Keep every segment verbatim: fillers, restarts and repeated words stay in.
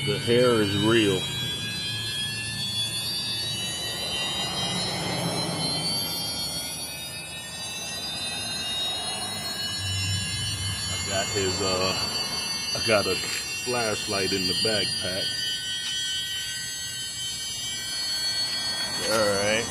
The hair is real. I got his, uh, I got a flashlight in the backpack. All right.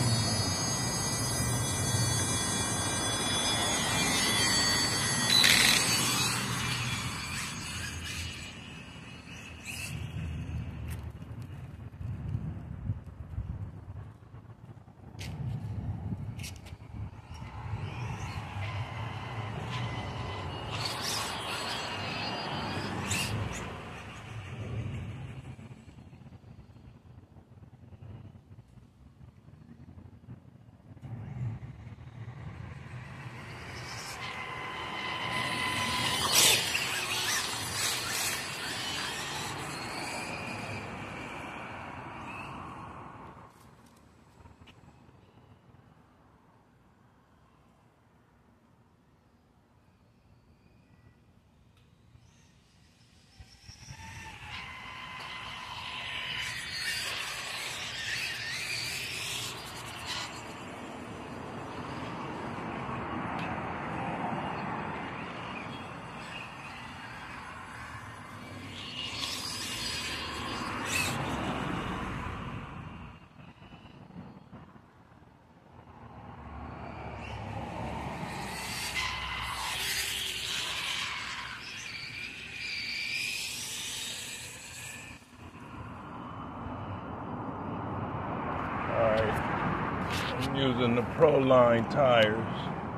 I'm using the Proline tires.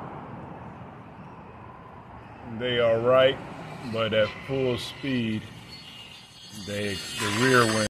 They are right, but at full speed, they the rear wing